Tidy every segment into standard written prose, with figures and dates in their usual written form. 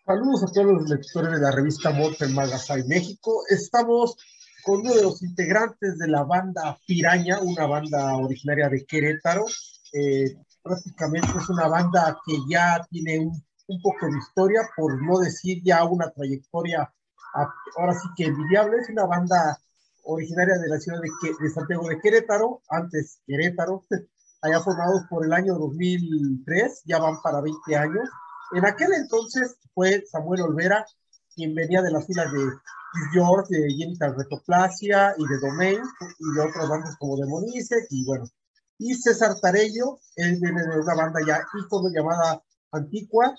Saludos a todos los lectores de la revista Mortal Magazine México. Estamos con uno de los integrantes de la banda Piraña, una banda originaria de Querétaro. Prácticamente es una banda que ya tiene un poco de historia, por no decir ya una trayectoria ahora sí que envidiable. Es una banda originaria de la ciudad de Santiago de Querétaro, antes Querétaro, allá formados por el año 2003, ya van para 20 años. En aquel entonces fue Samuel Olvera, quien venía de las filas de George, de Genital Retoplasia y de Domain, y de otras bandas como Demonisec, y bueno. Y César Tarello, él viene de una banda ya ícono llamada Antigua,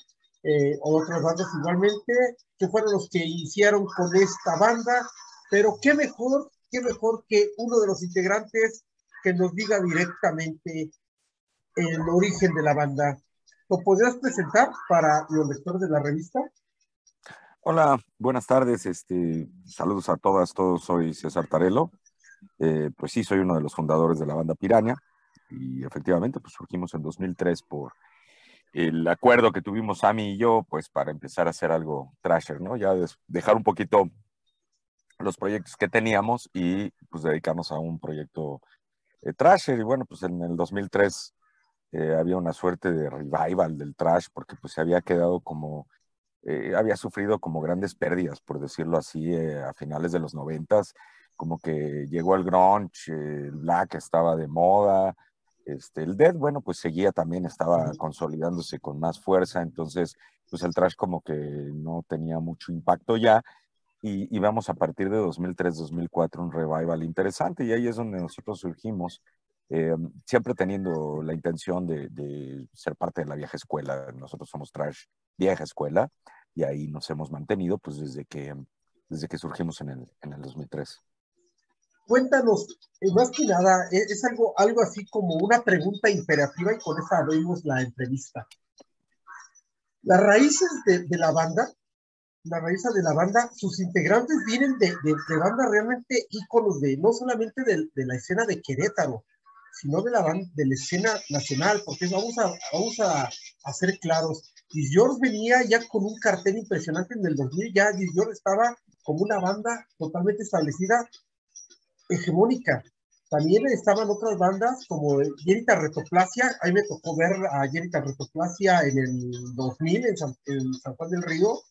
o otras bandas igualmente, que fueron los que iniciaron con esta banda, pero qué mejor que uno de los integrantes que nos diga directamente el origen de la banda. ¿Lo podrías presentar para los lectores de la revista? Hola, buenas tardes. Saludos a todos. Soy César Tarello. Pues sí, soy uno de los fundadores de la banda Piraña y efectivamente pues surgimos en 2003 por el acuerdo que tuvimos Sammy y yo pues para empezar a hacer algo thrasher, ¿no? Ya dejar un poquito los proyectos que teníamos y pues dedicarnos a un proyecto thrasher. Y bueno, pues en el 2003 había una suerte de revival del thrash porque pues se había quedado como había sufrido como grandes pérdidas, por decirlo así, a finales de los 90s, como que llegó el grunge, el black estaba de moda, el death, bueno, pues seguía también, estaba consolidándose con más fuerza, entonces, pues el thrash como que no tenía mucho impacto ya, y vamos a partir de 2003-2004 un revival interesante, y ahí es donde nosotros surgimos, siempre teniendo la intención de ser parte de la vieja escuela. Nosotros somos thrash vieja escuela, y ahí nos hemos mantenido pues desde que surgimos en el 2003. Cuéntanos, más que nada, es algo así como una pregunta imperativa y con esa abrimos la entrevista. Las raíces de la banda, sus integrantes vienen de bandas realmente íconos no solamente de la escena de Querétaro, sino de la escena nacional, porque vamos a ser claros. Disjorge venía ya con un cartel impresionante en el 2000, ya Disjorge estaba como una banda totalmente establecida, hegemónica. También estaban otras bandas como Genital Retoplasia. Ahí me tocó ver a Genital Retoplasia en el 2000 en San Juan del Río,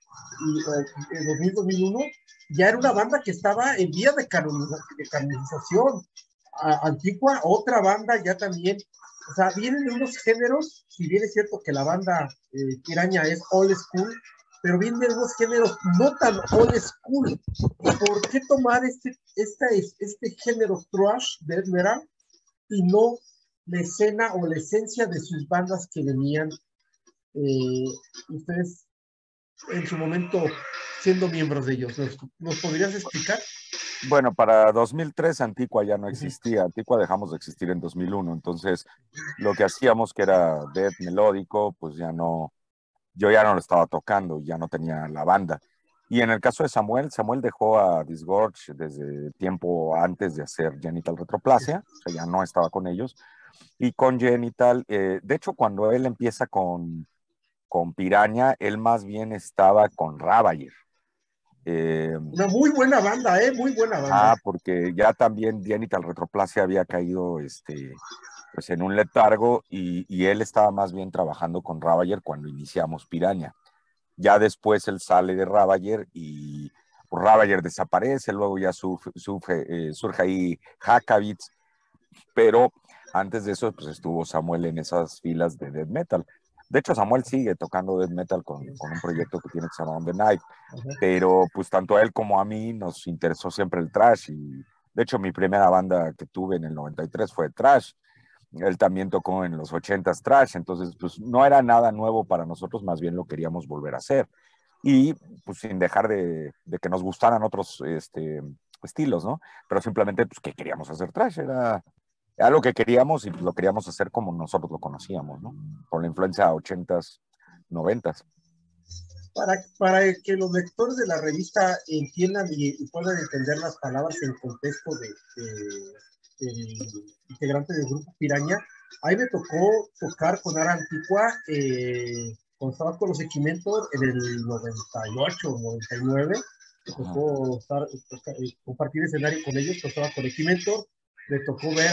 y en 2000-2001. Ya era una banda que estaba en vías de canonización. Antigua, otra banda ya también. O sea, vienen de unos géneros, si bien es cierto que la banda Piraña es old school, pero vienen de unos géneros no tan old school. ¿Por qué tomar este género thrash, death metal, y no la escena o la esencia de sus bandas que venían ustedes en su momento siendo miembros de ellos? ¿Nos podrías explicar? Bueno, para 2003 Antigua ya no existía. Antigua dejamos de existir en 2001. Entonces, lo que hacíamos, que era death melódico, pues ya no, yo ya no lo estaba tocando, ya no tenía la banda. Y en el caso de Samuel dejó a Disgorge desde tiempo antes de hacer Genital Retroplasia, o sea, ya no estaba con ellos. Y con Genital, de hecho, cuando él empieza con Piraña, él más bien estaba con Ravager. Una muy buena banda, muy buena banda. Porque ya también Genital Retroplasia había caído pues en un letargo y él estaba más bien trabajando con Ravager cuando iniciamos Piraña. Ya después él sale de Ravager y pues, Ravager desaparece, luego ya surge ahí Hackabits, pero antes de eso pues estuvo Samuel en esas filas de death metal. De hecho, Samuel sigue tocando death metal con un proyecto que tiene que se llama On the Night, pero pues tanto a él como a mí nos interesó siempre el thrash y de hecho mi primera banda que tuve en el 93 fue thrash. Él también tocó en los 80s thrash, entonces pues no era nada nuevo para nosotros, más bien lo queríamos volver a hacer. Y pues sin dejar de que nos gustaran otros estilos, ¿no? Pero simplemente pues que queríamos hacer thrash, era lo que queríamos y pues, lo queríamos hacer como nosotros lo conocíamos, ¿no? Con la influencia 80s, 90s. Para que los lectores de la revista entiendan y puedan entender las palabras en contexto del integrante del grupo Piraña, ahí me tocó tocar con Ara Antigua, cuando estaba con los Equimentor en el 98 o 99, me tocó compartir escenario con ellos, pues estaba con Equimentor, me tocó ver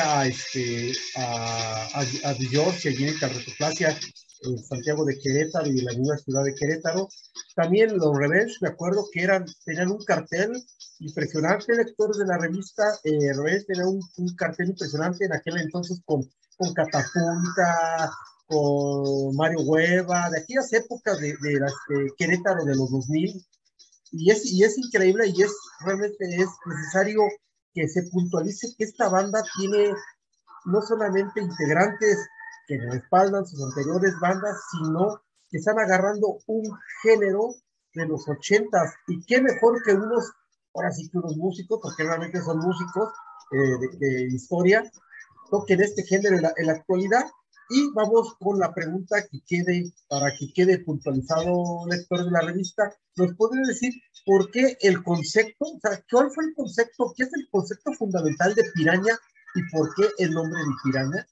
a George y a Jenny Carretoplasia en Santiago de Querétaro y en la misma ciudad de Querétaro. También los Revenge, me acuerdo que tenían un cartel impresionante, lectores de la revista Revenge tenía un cartel impresionante en aquel entonces con Catapulta, con Mario Hueva, de aquellas épocas de Querétaro de los 2000, y es increíble y realmente es necesario que se puntualice que esta banda tiene no solamente integrantes que respaldan sus anteriores bandas, sino que están agarrando un género de los 80s, y qué mejor que ahora sí que unos músicos, porque realmente son músicos de historia, toquen este género en la actualidad. Y vamos con la pregunta para que quede puntualizado, lector de la revista. ¿Nos puede decir por qué el concepto, o sea, cuál fue el concepto, qué es el concepto fundamental de Piraña y por qué el nombre de Piraña?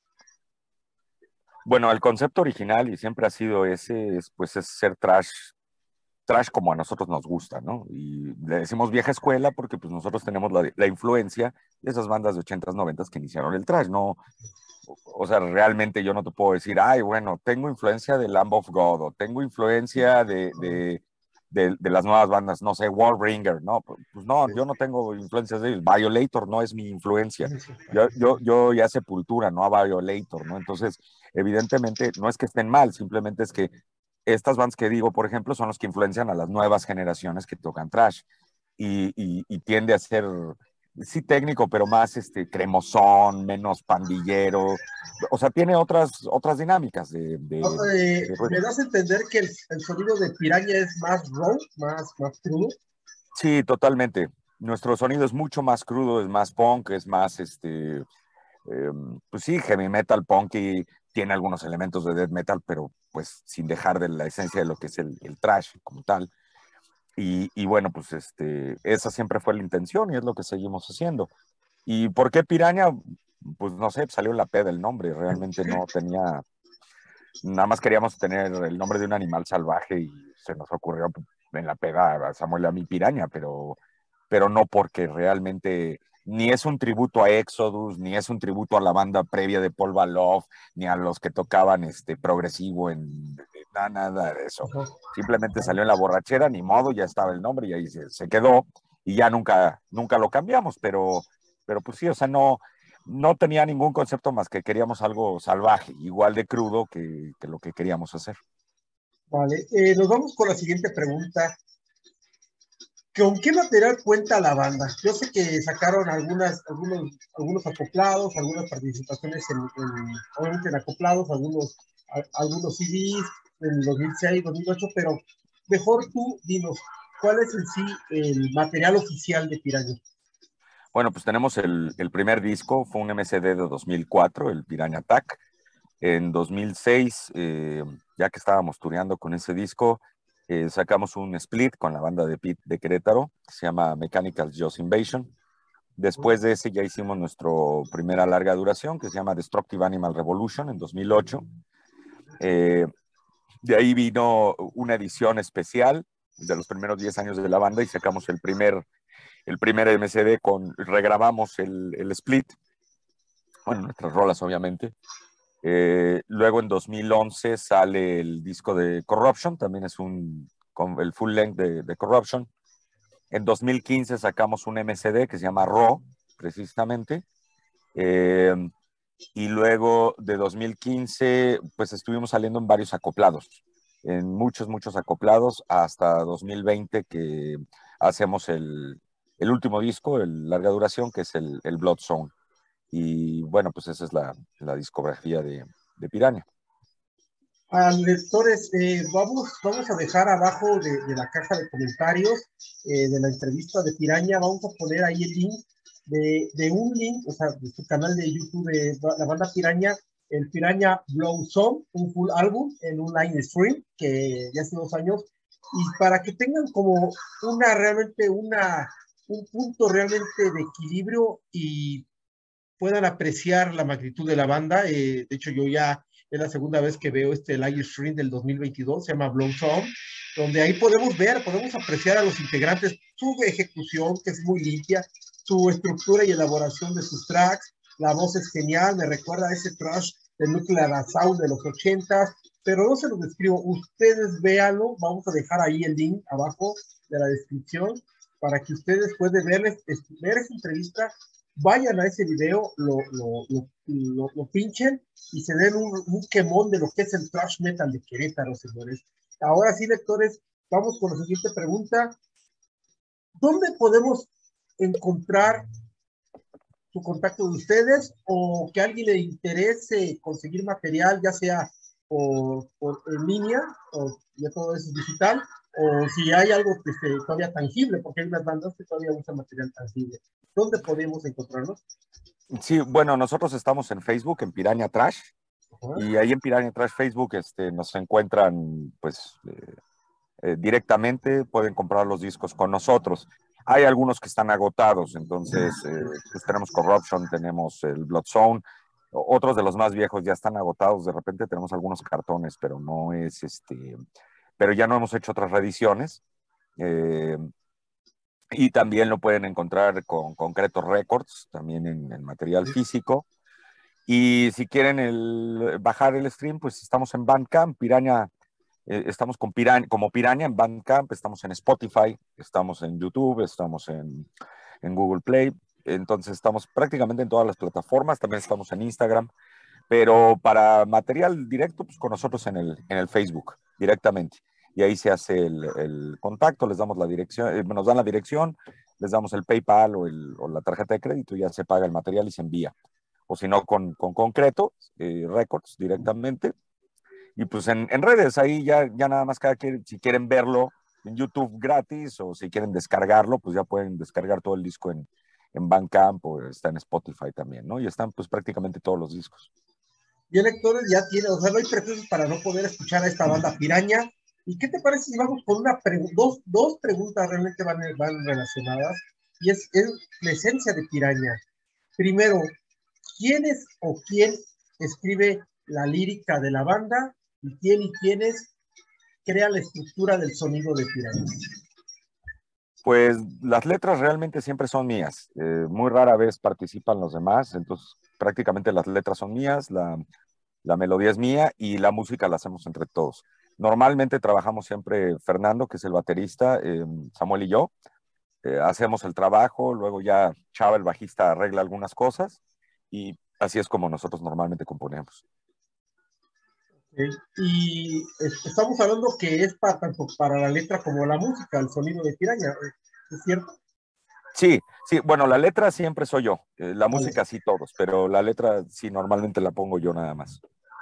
Bueno, el concepto original y siempre ha sido ese, pues es ser trash como a nosotros nos gusta, ¿no? Y le decimos vieja escuela porque pues nosotros tenemos la influencia de esas bandas de 80s, 90s que iniciaron el trash, ¿no? O sea, realmente yo no te puedo decir, ay, bueno, tengo influencia de Lamb of God o tengo influencia de las nuevas bandas, no sé, Warbringer, ¿no? Pues no, yo no tengo influencias de ellos. Violator no es mi influencia. Yo ya Sepultura, no a Violator, ¿no? Entonces, evidentemente, no es que estén mal, simplemente es que estas bandas que digo, por ejemplo, son los que influencian a las nuevas generaciones que tocan trash y tiende a ser, sí técnico, pero más cremosón, menos pandillero. O sea, tiene otras dinámicas ¿Me das a entender que el sonido de Piraña es más raw, más crudo? Sí, totalmente. Nuestro sonido es mucho más crudo, es más punk, es más, pues sí, heavy metal, punk y tiene algunos elementos de death metal, pero pues sin dejar de la esencia de lo que es el trash como tal. Y bueno, pues esa siempre fue la intención y es lo que seguimos haciendo. ¿Y por qué Piraña? Pues no sé, salió en la peda el nombre, realmente no tenía, nada más queríamos tener el nombre de un animal salvaje y se nos ocurrió en la peda a Samuel y a mi Piraña, pero no porque realmente ni es un tributo a Exodus, ni es un tributo a la banda previa de Paul Baloff, ni a los que tocaban progresivo nada de eso. Simplemente salió en la borrachera, ni modo, ya estaba el nombre y ahí se quedó y ya nunca lo cambiamos, pero pues sí, o sea, no tenía ningún concepto más que queríamos algo salvaje, igual de crudo que lo que queríamos hacer. Vale, nos vamos con la siguiente pregunta. ¿Con qué material cuenta la banda? Yo sé que sacaron algunos acoplados, algunas participaciones obviamente en acoplados, algunos CDs en 2006, 2008, pero mejor tú dinos, ¿cuál es en sí el material oficial de Piraña? Bueno, pues tenemos el primer disco, fue un MCD de 2004, el Piranha Attack. En 2006, ya que estábamos tureando con ese disco, sacamos un split con la banda de Pete de Querétaro, que se llama Mechanical Jaws Invasion. Después de ese ya hicimos nuestro primera larga duración, que se llama Destructive Animal Revolution, en 2008. De ahí vino una edición especial de los primeros 10 años de la banda y sacamos el primer MCD regrabamos el split, bueno, nuestras rolas obviamente. Luego en 2011 sale el disco de Corruption, también es con el full length de Corruption. En 2015 sacamos un MCD que se llama Raw, precisamente. Y luego de 2015, pues estuvimos saliendo en varios acoplados, en muchos acoplados, hasta 2020 que hacemos el último disco, el larga duración, que es el Blood Zone. Y bueno, pues esa es la discografía de Piranha. Lectores, vamos a dejar abajo de la caja de comentarios de la entrevista de Piraña, vamos a poner ahí el link de un link, o sea, de su canal de YouTube de la banda Piraña, el Piraña Blow Song, un full álbum en un line stream que ya hace 2 años, y para que tengan como un punto realmente de equilibrio y puedan apreciar la magnitud de la banda. De hecho, yo ya es la segunda vez que veo este live stream del 2022, se llama Blow Song, donde ahí podemos ver, podemos apreciar a los integrantes, su ejecución, que es muy limpia, su estructura y elaboración de sus tracks, la voz es genial, me recuerda a ese thrash de Nuclear Assault de los 80s, pero no se los describo, ustedes véanlo, vamos a dejar ahí el link abajo de la descripción, para que ustedes puedan ver esa entrevista, vayan a ese video, lo pinchen y se den un quemón de lo que es el thrash metal de Querétaro, señores. Ahora sí, lectores, vamos con la siguiente pregunta. ¿Dónde podemos encontrar su contacto de ustedes o que a alguien le interese conseguir material, ya sea por en línea, o ya todo eso es digital, o si hay algo que esté todavía tangible, porque hay unas bandas que todavía usan material tangible? ¿Dónde podemos encontrarlos? Sí, bueno, nosotros estamos en Facebook, en Piraña Trash, y ahí en Piraña Trash Facebook nos encuentran pues directamente, pueden comprar los discos con nosotros. Hay algunos que están agotados, entonces pues tenemos Corruption, tenemos el Bloodzone, otros de los más viejos ya están agotados, de repente tenemos algunos cartones, pero no es pero ya no hemos hecho otras reediciones. Y también lo pueden encontrar con Concreto Records, también en material físico. Y si quieren bajar el stream, pues estamos en Bandcamp, Piraña, estamos como Piraña en Bandcamp, estamos en Spotify, estamos en YouTube, estamos en Google Play, entonces estamos prácticamente en todas las plataformas, también estamos en Instagram, pero para material directo, pues con nosotros en el Facebook, directamente. Y ahí se hace el contacto, les damos la dirección, nos dan la dirección, les damos el PayPal o la tarjeta de crédito, y ya se paga el material y se envía. O si no, con Concreto Records directamente. Y pues en redes, ahí ya nada más si quieren verlo en YouTube gratis o si quieren descargarlo, pues ya pueden descargar todo el disco en Bandcamp o está en Spotify también, ¿no? Y están pues prácticamente todos los discos. Bien, lectores, ya tiene, o sea, no hay pretextos para no poder escuchar a esta banda Piraña. ¿Y qué te parece si vamos con dos preguntas realmente van relacionadas? Y es la esencia de Piraña. Primero, ¿quién es o quién escribe la lírica de la banda? Y quiénes crean la estructura del sonido de Piraña? Pues las letras realmente siempre son mías. Muy rara vez participan los demás, entonces prácticamente las letras son mías, la melodía es mía y la música la hacemos entre todos. Normalmente trabajamos siempre Fernando, que es el baterista, Samuel y yo. Hacemos el trabajo, luego ya Chava, el bajista, arregla algunas cosas y así es como nosotros normalmente componemos. Y estamos hablando que es tanto para la letra como la música, el sonido de Piraña, ¿es cierto? Sí, sí, bueno, la letra siempre soy yo, la música sí todos, pero la letra sí normalmente la pongo yo nada más.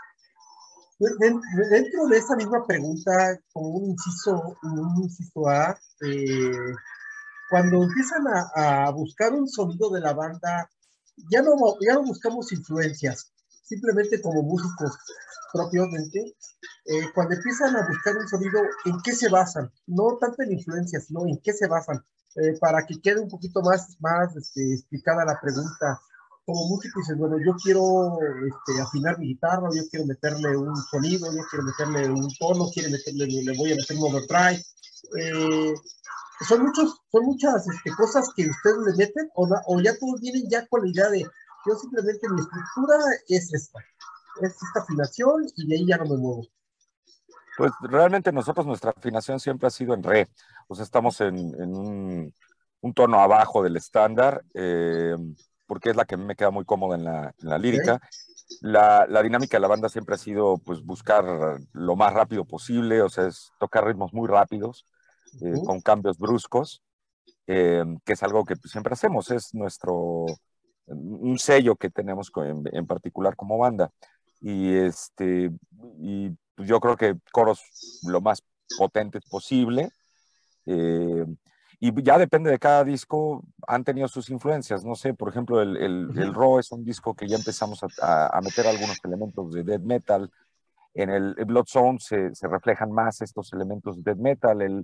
Dentro de esa misma pregunta, como un inciso A, cuando empiezan a buscar un sonido de la banda, ya no buscamos influencias, simplemente como músicos propiamente, cuando empiezan a buscar un sonido, ¿en qué se basan? No tanto en influencias, sino en qué se basan. Para que quede un poquito más explicada la pregunta. Como músico dices, bueno, yo quiero afinar mi guitarra, yo quiero meterle un sonido, yo quiero meterle un tono, le voy a meter un overdrive. Eh, son muchas cosas que ustedes le meten, o ya todos vienen ya con la idea de, yo simplemente mi estructura es esta afinación y de ahí ya no me muevo. Pues realmente nuestra afinación siempre ha sido en re, o sea, estamos en un tono abajo del estándar, porque es la que a mí me queda muy cómoda en la lírica. ¿Okay? La dinámica de la banda siempre ha sido pues buscar lo más rápido posible, o sea, es tocar ritmos muy rápidos, con cambios bruscos, que es algo que pues, siempre hacemos, es un sello que tenemos en particular como banda. Y, y pues, yo creo que coros lo más potentes posible. eh, y ya depende de cada disco, han tenido sus influencias. No sé, por ejemplo, el Raw es un disco que ya empezamos a meter algunos elementos de death metal. En el Blood Zone se reflejan más estos elementos de death metal.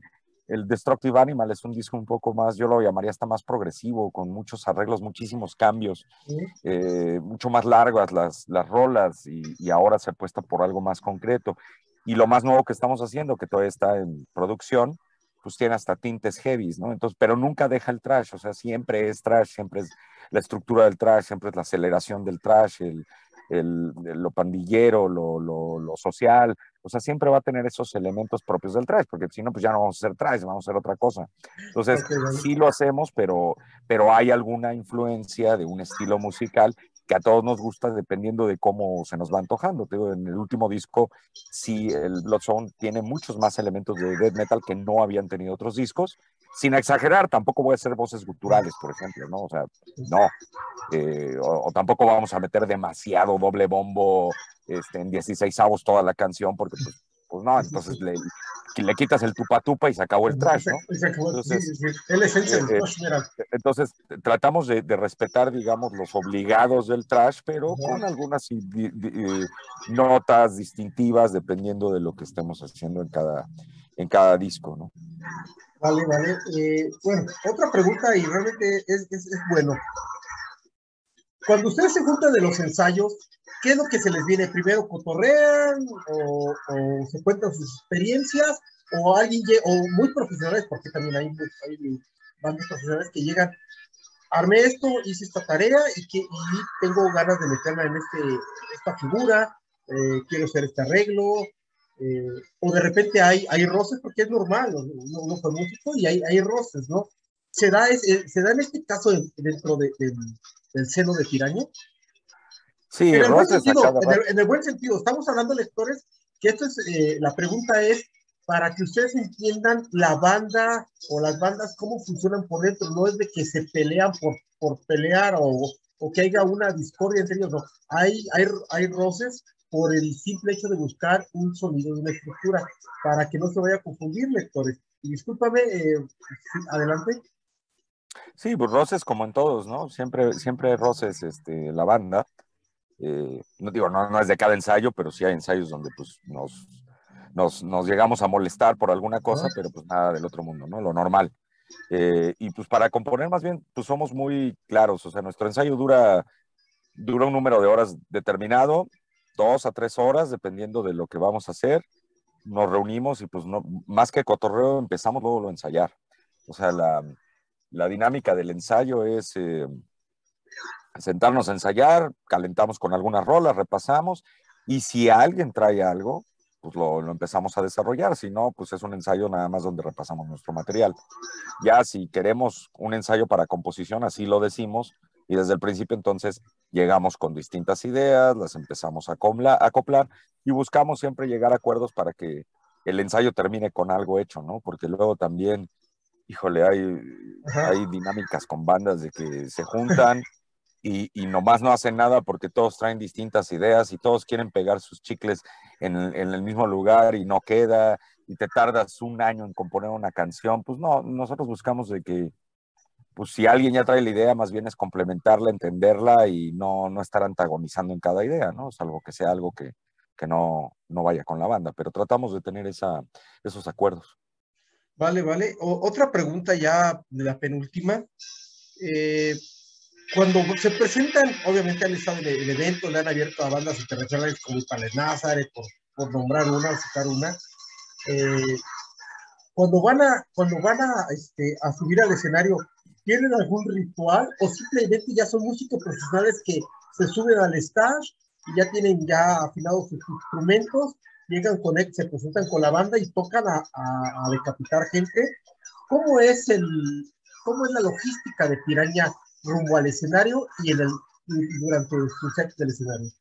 el Destructive Animal es un disco un poco más, yo lo llamaría hasta más progresivo, con muchos arreglos, muchísimos cambios, mucho más largas las rolas y ahora se apuesta por algo más concreto. Y lo más nuevo que estamos haciendo, que todavía está en producción, pues tiene hasta tintes heavies, ¿no? Entonces, pero nunca deja el thrash, o sea, siempre es thrash, siempre es la estructura del thrash, siempre es la aceleración del thrash, lo pandillero, lo social, o sea, siempre va a tener esos elementos propios del thrash, porque si no, pues ya no vamos a hacer thrash, vamos a hacer otra cosa. Entonces, Ok, vale. sí lo hacemos, pero hay alguna influencia de un estilo musical que a todos nos gusta dependiendo de cómo se nos va antojando. Te digo, en el último disco, sí, el Bloodstone tiene muchos más elementos de death metal que no habían tenido otros discos. Sin exagerar, tampoco voy a hacer voces guturales, por ejemplo, ¿no? O sea, no. O tampoco vamos a meter demasiado doble bombo en 16avos toda la canción, porque pues no, Sí, sí, entonces sí. le quitas el tupa tupa y se acabó el trash, ¿no? Sí, Entonces, sí, es la esencia eh, del eh, thrash metal. entonces tratamos de respetar, digamos, los obligados del trash, pero con Ajá. algunas notas distintivas dependiendo de lo que estemos haciendo en cada disco, ¿no? Vale, vale. Bueno, otra pregunta y realmente es bueno. Cuando ustedes se juntan de los ensayos, ¿qué es lo que se les viene? ¿Primero cotorrean o se cuentan sus experiencias? ¿O alguien o muy profesionales, porque también hay bandas profesionales que llegan, armé esto, hice esta tarea y tengo ganas de meterla en esta figura, quiero hacer este arreglo, o de repente hay roces, porque es normal, uno fue músico y hay roces, ¿no? Se da en este caso dentro del seno de Piraña. Sí, En el buen roces a sentido, cada rato. en el buen sentido, estamos hablando, lectores, que la pregunta es para que ustedes entiendan la banda o las bandas, cómo funcionan por dentro, no es de que se pelean por pelear o que haya una discordia entre ellos, no. Hay roces por el simple hecho de buscar un sonido de una estructura, para que no se vaya a confundir, lectores. Y discúlpame, sí, adelante. Sí, pues roces como en todos, ¿no? Siempre hay roces, la banda. No digo, no es de cada ensayo, pero sí hay ensayos donde pues nos llegamos a molestar por alguna ¿No? cosa, pero pues nada del otro mundo, ¿no? Lo normal. Y pues para componer más bien, pues somos muy claros, o sea, nuestro ensayo dura un número de horas determinado, 2 a 3 horas, dependiendo de lo que vamos a hacer. Nos reunimos y pues no, más que cotorreo, empezamos luego a ensayar. O sea, la dinámica del ensayo es sentarnos a ensayar, calentamos con algunas rolas, repasamos, y si alguien trae algo, pues lo empezamos a desarrollar, si no, pues es un ensayo nada más donde repasamos nuestro material. Ya si queremos un ensayo para composición, así lo decimos, y desde el principio entonces llegamos con distintas ideas, las empezamos a acoplar y buscamos siempre llegar a acuerdos para que el ensayo termine con algo hecho, ¿no? Porque luego también, híjole, Ajá. hay dinámicas con bandas de que se juntan y nomás no hacen nada porque todos traen distintas ideas y todos quieren pegar sus chicles en el mismo lugar y no queda y te tardas un año en componer una canción. Pues no, nosotros buscamos de que, pues si alguien ya trae la idea, más bien es complementarla, entenderla y no estar antagonizando en cada idea, ¿no? Salvo que sea algo que no vaya con la banda, pero tratamos de tener esos acuerdos. Vale, vale. Otra pregunta ya de la penúltima. Eh, Cuando se presentan, obviamente han estado en el evento, le han abierto a bandas internacionales como Ipalet Nazareth, por nombrar una, citar una. Eh, cuando van a subir al escenario, ¿tienen algún ritual o simplemente ya son músicos profesionales que se suben al stage y ya tienen ya afinados sus instrumentos, llegan con él, se presentan con la banda y tocan a decapitar gente? ¿Cómo es cómo es la logística de Piraña rumbo al escenario y durante su set del escenario?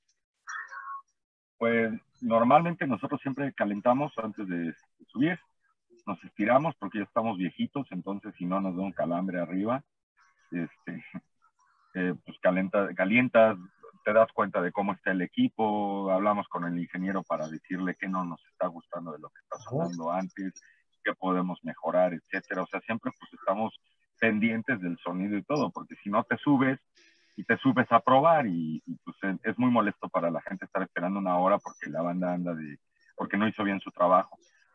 Pues normalmente nosotros siempre calentamos antes de subir, nos estiramos porque ya estamos viejitos, entonces si no nos da un calambre arriba, este, pues calientas, te das cuenta de cómo está el equipo, hablamos con el ingeniero para decirle qué no nos está gustando de lo que está sonando antes, qué podemos mejorar, etcétera. O sea, siempre pues estamos pendientes del sonido y todo, porque si no te subes y te subes a probar y pues es muy molesto para la gente estar esperando una hora porque la banda porque no hizo bien su trabajo.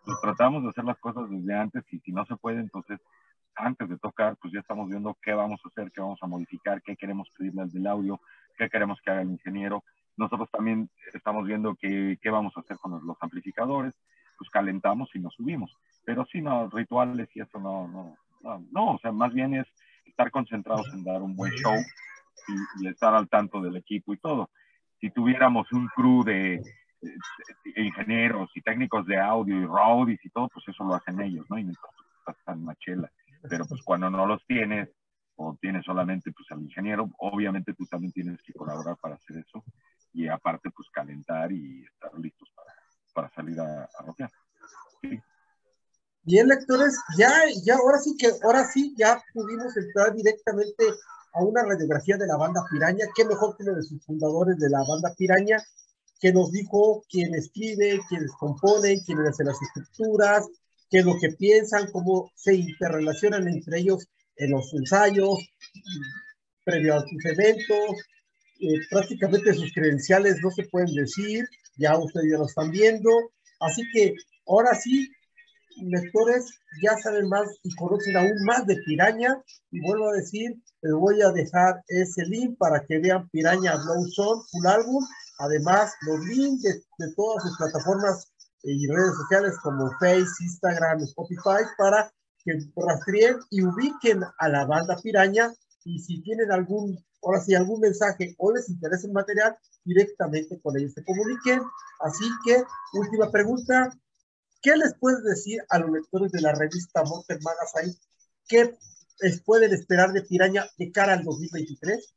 pues tratamos de hacer las cosas desde antes y si no se puede, entonces antes de tocar, pues ya estamos viendo qué vamos a hacer, qué vamos a modificar, qué queremos pedirle al del audio, qué queremos que haga el ingeniero. Nosotros también estamos viendo qué vamos a hacer con los amplificadores, pues calentamos y nos subimos. Pero sí, no, rituales y eso no, o sea, más bien es estar concentrados en dar un buen show y estar al tanto del equipo y todo. Si tuviéramos un crew de ingenieros y técnicos de audio y roadies y todo, pues eso lo hacen ellos, ¿no? Y entonces están machela. Pero pues cuando no los tienes o tienes solamente pues al ingeniero, obviamente tú también tienes que colaborar para hacer eso y aparte pues calentar y estar listos para salir a rockear. Sí. Bien, lectores, ahora sí, ya pudimos entrar directamente a una radiografía de la banda Piraña. Qué mejor que uno de sus fundadores de la banda Piraña, que nos dijo quién escribe, quiénes componen, quiénes hacen las estructuras, qué es lo que piensan, cómo se interrelacionan entre ellos en los ensayos, previo a sus eventos. Prácticamente sus credenciales no se pueden decir, ya ustedes ya lo están viendo. Así que ahora sí, lectores ya saben más y conocen aún más de Piraña, y vuelvo a decir, les voy a dejar ese link para que vean Piraña Blow Zone Full Album, además los links de todas sus plataformas y redes sociales como Face, Instagram, Spotify, para que rastreen y ubiquen a la banda Piraña, y si tienen algún mensaje o les interesa el material, directamente con ellos se comuniquen. Así que, última pregunta, ¿qué les puedes decir a los lectores de la revista Mortal Magazine? ¿Qué pueden esperar de Piraña de cara al 2023?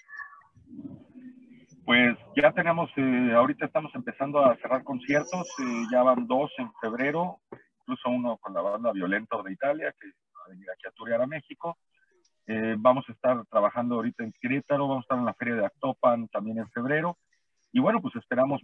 Pues ya tenemos, ahorita estamos empezando a cerrar conciertos, ya van 2 en febrero, incluso uno con la banda Violento de Italia, que va a venir aquí a turear a México. Vamos a estar trabajando ahorita en Querétaro, vamos a estar en la Feria de Actopan también en febrero. Y bueno, pues esperamos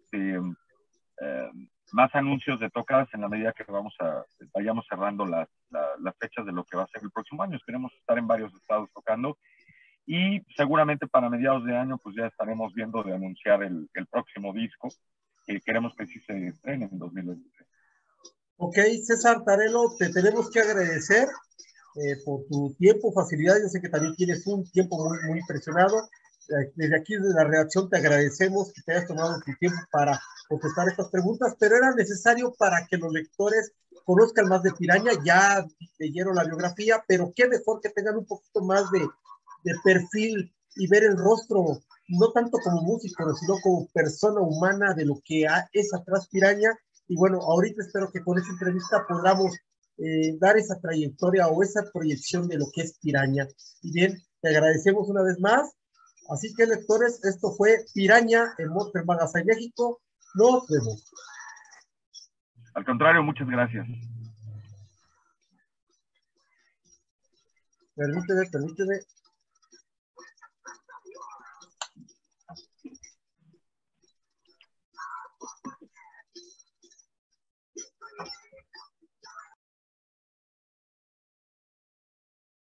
más anuncios de tocadas en la medida que vayamos cerrando las fechas de lo que va a ser el próximo año. Esperemos estar en varios estados tocando y seguramente para mediados de año pues ya estaremos viendo de anunciar el próximo disco que queremos que sí se estrene en 2023. Ok, César Tarelo, te tenemos que agradecer por tu tiempo, facilidad. Yo sé que también tienes un tiempo muy, muy presionado. Desde aquí, desde la redacción, te agradecemos que te hayas tomado tu tiempo para contestar estas preguntas, pero era necesario para que los lectores conozcan más de Piraña. Ya leyeron la biografía, pero qué mejor que tengan un poquito más de perfil y ver el rostro, no tanto como músico, sino como persona humana de lo que es atrás Piraña. Y bueno, ahorita espero que con esta entrevista podamos dar esa trayectoria o esa proyección de lo que es Piraña. Y bien, te agradecemos una vez más. Así que, lectores, esto fue Piraña en Mortal Magazine México. Nos vemos. Al contrario, muchas gracias. Permíteme.